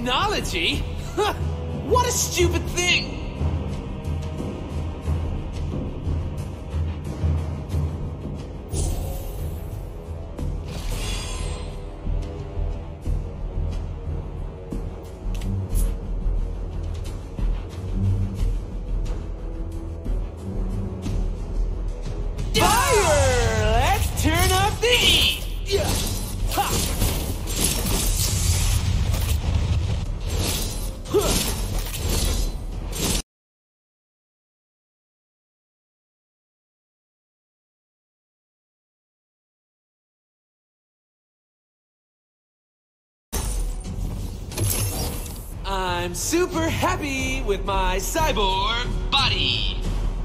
technology? What a stupid thing! I'm super happy with my cyborg body.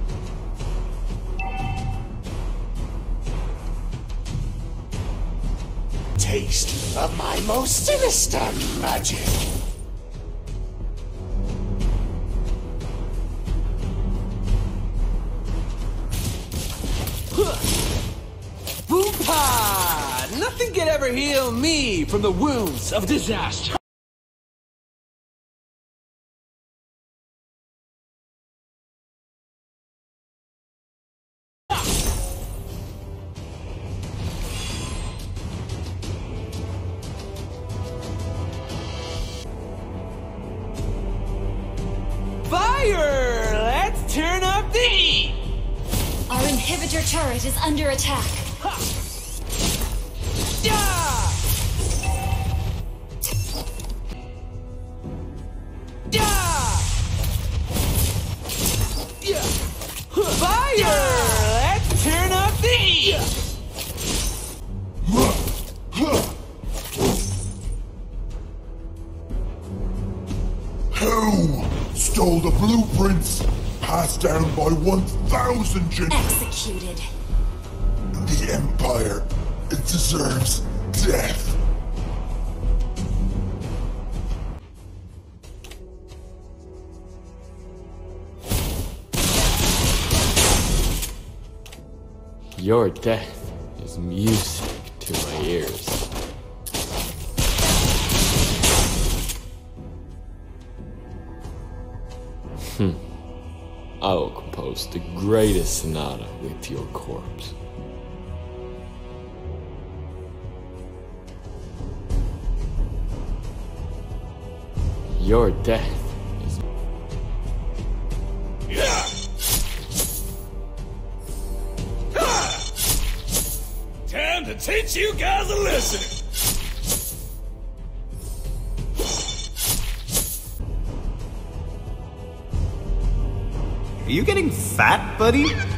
Taste of my most sinister magic. Boom-pa! Nothing can ever heal me from the wounds of disaster. Fire! Let's turn up the heat! Our inhibitor turret is under attack. Ha! Yeah! Yeah! Yeah! Fire! Yeah! Let's turn up the heat! Who stole the blueprints passed down by 1,000 Executed. The Empire, it deserves death. Your death is music to my ears. I will compose the greatest sonata with your corpse. Your death is... Time to teach you guys a lesson. Are you getting fat, buddy?